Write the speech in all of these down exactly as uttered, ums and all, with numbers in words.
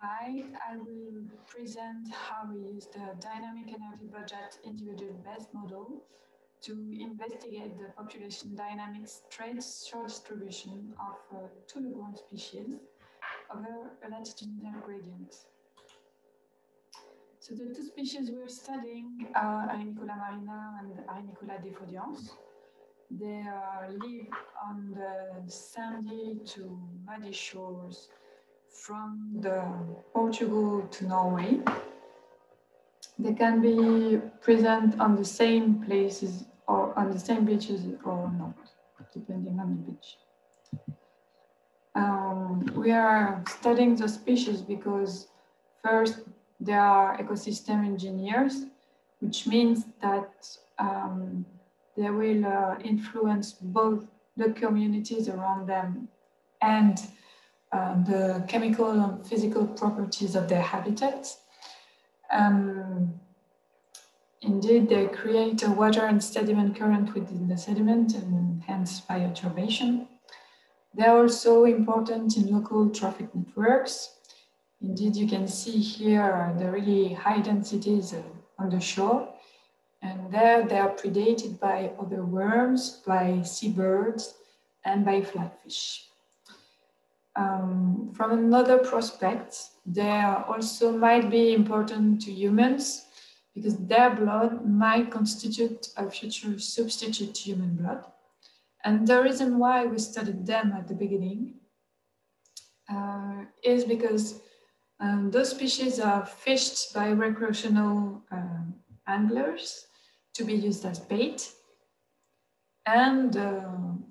Hi, I will present how we use the dynamic energy budget individual based model to investigate the population dynamics trade short distribution of uh, two legume species over a latitudinal gradient. So the two species we're studying are Arenicola marina and Arenicola defolians. They uh, live on the sandy to muddy shores from the Portugal to Norway. They can be present on the same places or on the same beaches or not, depending on the beach. Um, we are studying the species because first, they are ecosystem engineers, which means that um, they will uh, influence both the communities around them and uh, the chemical and physical properties of their habitats. Um, indeed, they create a water and sediment current within the sediment and hence bioturbation. They are also important in local traffic networks. Indeed, you can see here the really high densities on the shore. And there they are predated by other worms, by seabirds, and by flatfish. Um, from another prospect, they also might be important to humans because their blood might constitute a future substitute to human blood. And the reason why we studied them at the beginning uh, is because um, those species are fished by recreational um, anglers to be used as bait. And uh,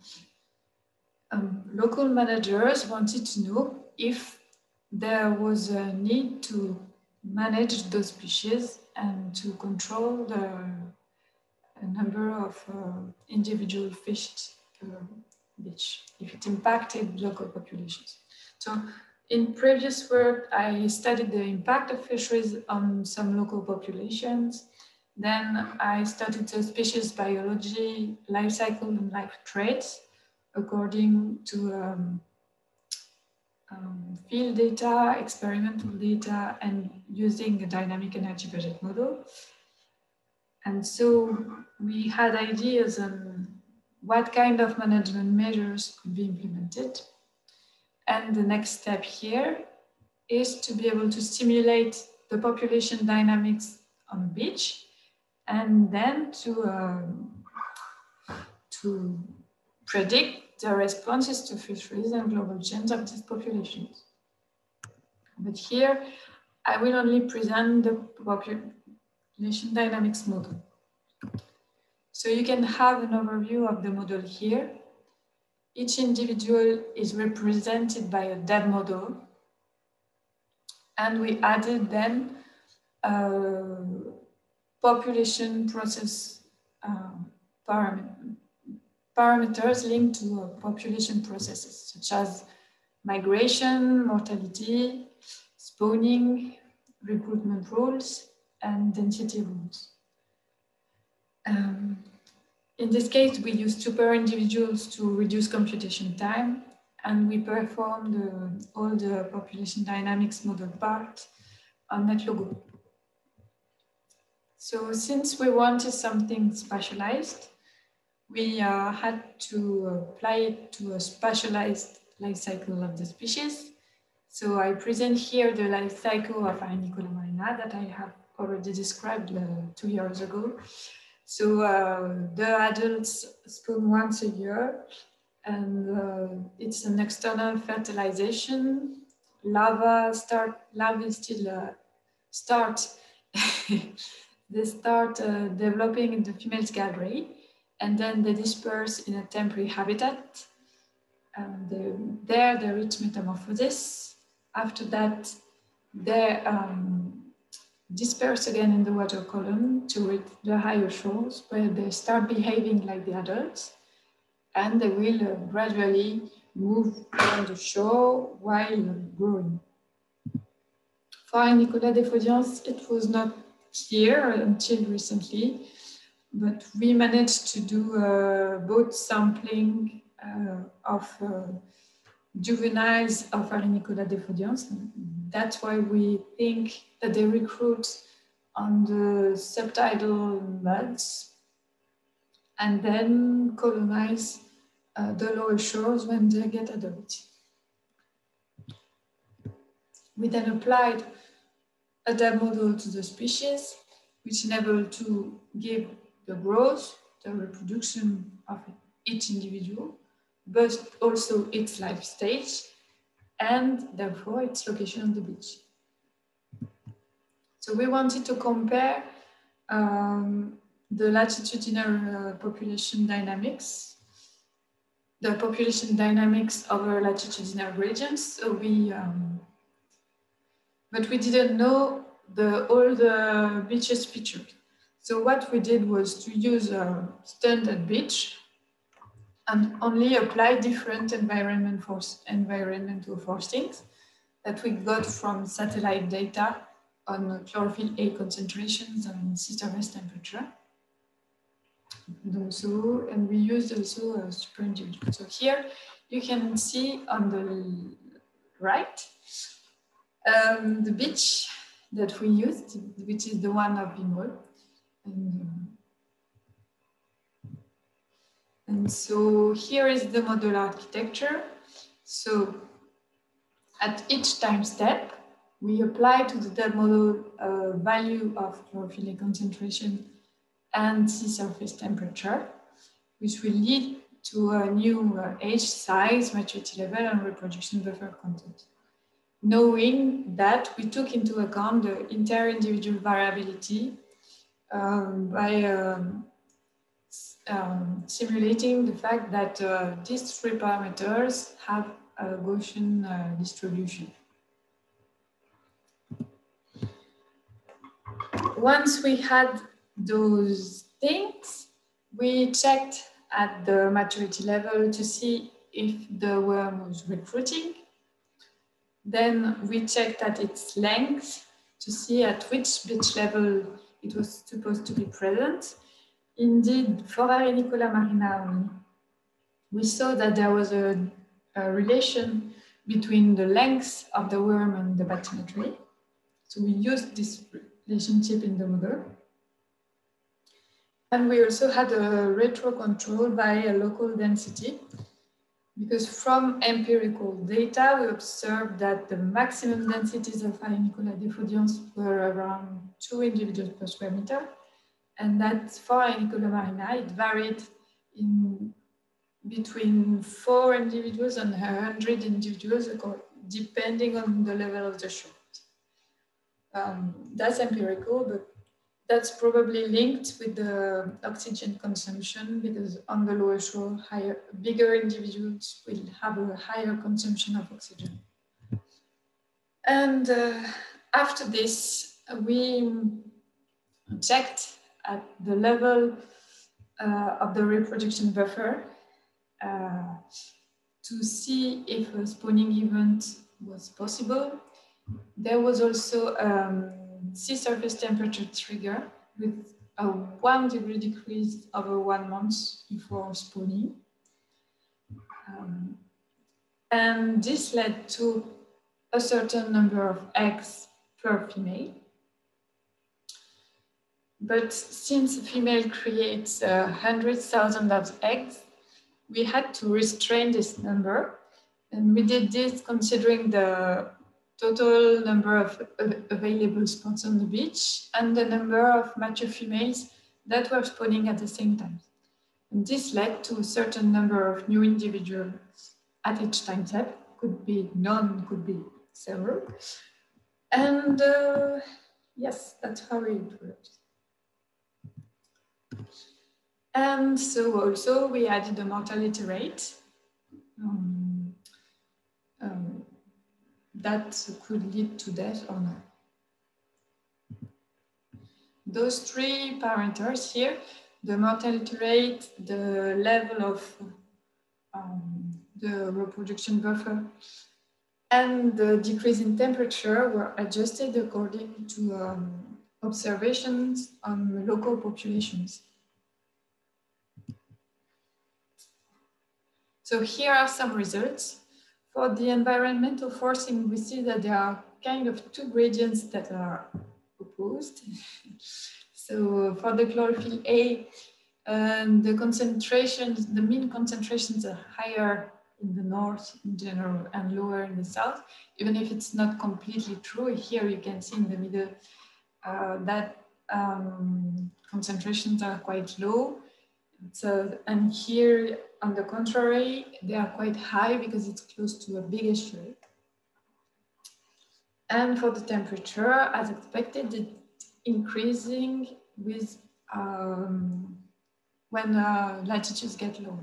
um, local managers wanted to know if there was a need to manage those species and to control the number of uh, individual fished uh, beach, if it impacted local populations. So in previous work, I studied the impact of fisheries on some local populations. Then I studied the species biology, life cycle, and life traits according to um, um, field data, experimental data, and using a dynamic energy budget model. And so we had ideas on what kind of management measures could be implemented. And the next step here is to be able to simulate the population dynamics on the beach and then to, um, to predict the responses to fisheries and global change of these populations. But here, I will only present the population dynamics model. So you can have an overview of the model here. Each individual is represented by a dead model. And we added then uh, population process uh, parameter, parameters linked to uh, population processes, such as migration, mortality, spawning, recruitment rules, and density rules. Um, in this case, we use super individuals to reduce computation time, and we performed uh, all the population dynamics model part on NetLogo. So since we wanted something specialized, we uh, had to apply it to a specialized life cycle of the species. So I present here the life cycle of Arenicola marina that I have already described uh, two years ago. So uh, the adults spawn once a year, and uh, it's an external fertilization. Larvae start, larvae still uh, start, they start uh, developing in the female's gallery, and then they disperse in a temporary habitat. And they, there they reach metamorphosis. After that, they um, disperse again in the water column to reach the higher shores where they start behaving like the adults, and they will uh, gradually move on the shore while growing. For Arenicola defolians, it was not clear until recently, but we managed to do uh, both sampling uh, of uh, juveniles of Arenicola defolians, that's why we think that they recruit on the subtidal muds and then colonize uh, the lower shores when they get adult. We then applied a depth model to the species, which enabled to give the growth, the reproduction of each individual, but also its life stage, and therefore its location on the beach. So we wanted to compare um, the latitudinal uh, population dynamics, the population dynamics over latitudinal regions. So we, um, but we didn't know the, all the beaches featured. So what we did was to use a standard beach and only apply different environment force, environmental forcings that we got from satellite data on chlorophyll A concentrations and sea surface temperature. And also, and we used also a super individual. So here you can see on the right um, the beach that we used, which is the one of Vimol. And, um, and so here is the model architecture. So at each time step, we apply to the depth model a value of chlorophyll A concentration and sea surface temperature, which will lead to a new uh, age, size, maturity level, and reproduction buffer content. Knowing that we took into account the inter-individual variability um, by um, um, simulating the fact that uh, these three parameters have a Gaussian uh, distribution. Once we had those things, we checked at the maturity level to see if the worm was recruiting. Then we checked at its length to see at which beach level it was supposed to be present. Indeed, for Arenicola marina only, we saw that there was a, a relation between the length of the worm and the bathymetry. So we used this relationship in the model. And we also had a retro control by a local density, because from empirical data, we observed that the maximum densities of Arenicola diffudians were around two individuals per square meter, and that for Arenicola marina, it varied in between four individuals and one hundred individuals, depending on the level of the shore. Um, that's empirical, but that's probably linked with the oxygen consumption, because on the lower shore, higher, bigger individuals will have a higher consumption of oxygen. And uh, after this, we checked at the level uh, of the reproduction buffer uh, to see if a spawning event was possible. There was also um, sea surface temperature trigger with a one degree decrease over one month before spawning. Um, and this led to a certain number of eggs per female. But since a female creates uh, one hundred thousand of eggs, we had to restrain this number. And we did this considering the total number of available spots on the beach and the number of mature females that were spawning at the same time. And this led to a certain number of new individuals at each time step. Could be none, could be several. And uh, yes, that's how it works. And so also we added a mortality rate. Um, um, that could lead to death or not. Those three parameters here, the mortality rate, the level of um, the reproduction buffer, and the decrease in temperature were adjusted according to um, observations on local populations. So here are some results. For the environmental forcing, we see that there are kind of two gradients that are opposed. So for the chlorophyll A, um, the concentrations, the mean concentrations are higher in the north in general and lower in the south, even if it's not completely true. Here you can see in the middle uh, that um, concentrations are quite low. So, and here, on the contrary, they are quite high because it's close to a big estuary. And for the temperature, as expected, it's increasing with um, when uh, latitudes get low.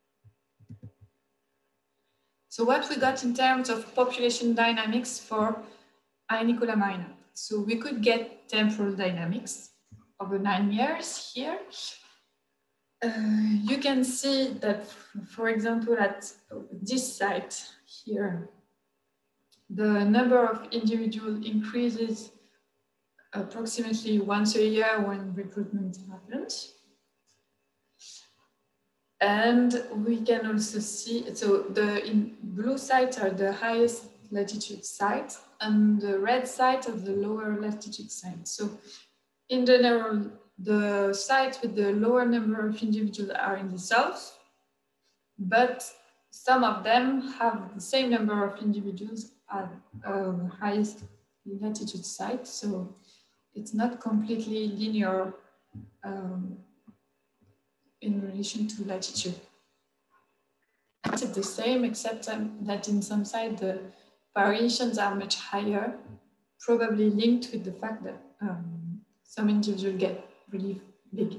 So what we got in terms of population dynamics for Ionicola minor. So we could get temporal dynamics over nine years here. Uh, you can see that, for example, at this site here, the number of individuals increases approximately once a year when recruitment happens. And we can also see, so the in blue sites are the highest latitude sites and the red sites are the lower latitude sites. So in general, the sites with the lower number of individuals are in the south, but some of them have the same number of individuals at uh, highest latitude site. So it's not completely linear um, in relation to latitude. It's the same, except um, that in some sites the variations are much higher, probably linked with the fact that um, some individuals get really big.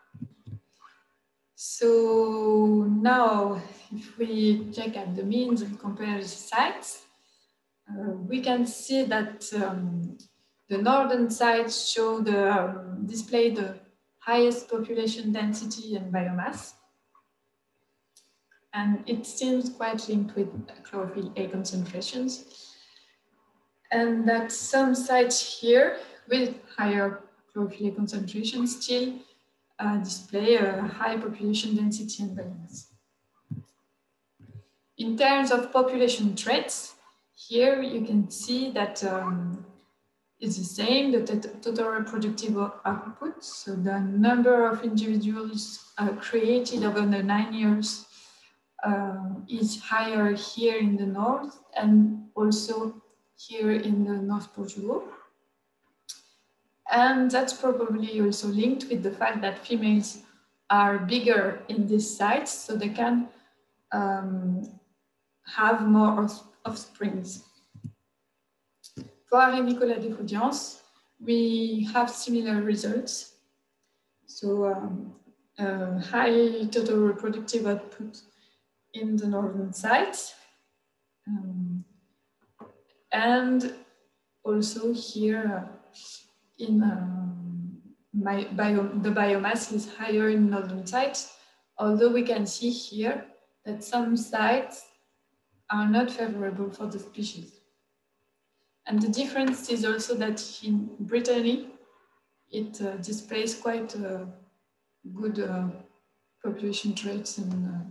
So now, if we check at the means and compare the sites, uh, we can see that um, the northern sites show the um, display the highest population density and biomass. And it seems quite linked with chlorophyll A concentrations. And that some sites here with higher chlorophyll A concentrations still uh, display a high population density and biomass. In terms of population traits, here you can see that um, it's the same, the total reproductive output. So the number of individuals uh, created over the nine years Uh, is higher here in the north and also here in the North Portugal. And that's probably also linked with the fact that females are bigger in these sites, so they can um, have more offsprings. For Ionicola diffugians, we have similar results. So um, uh, high total reproductive output in the northern sites. Um, and also here uh, in um, my bio, the biomass is higher in northern sites, although we can see here that some sites are not favorable for the species. And the difference is also that in Brittany, it uh, displays quite uh, good uh, population traits and uh,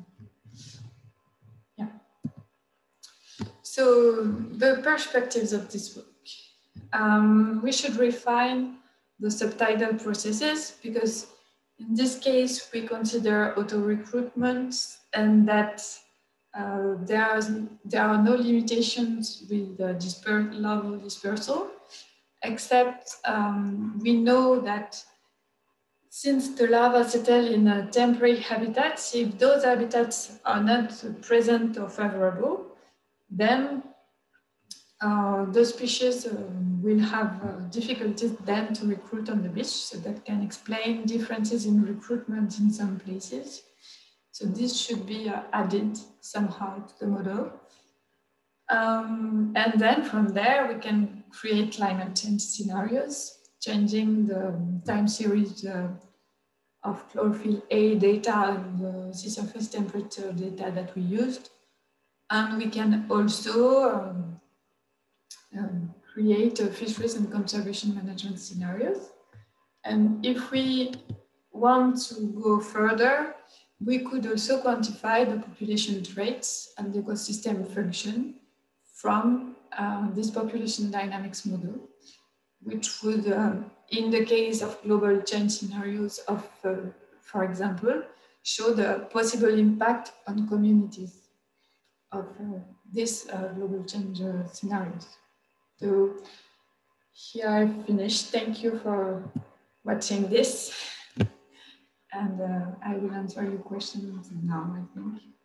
So the perspectives of this work. Um, we should refine the subtidal processes because in this case, we consider auto-recruitment and that uh, there, are, there are no limitations with the disper larval dispersal, except um, we know that since the larvae settle in a temporary habitats, if those habitats are not present or favorable, then uh, those species uh, will have uh, difficulties then to recruit on the beach. So that can explain differences in recruitment in some places. So this should be uh, added somehow to the model. Um, and then from there, we can create climate change scenarios, changing the time series uh, of chlorophyll A data and the sea surface temperature data that we used. And we can also um, um, create uh, fisheries and conservation management scenarios. And if we want to go further, we could also quantify the population traits and the ecosystem function from uh, this population dynamics model, which would, uh, in the case of global change scenarios of, uh, for example, show the possible impact on communities of uh, these uh, global change uh, scenarios. So here I finished. Thank you for watching this. And uh, I will answer your questions now, I think.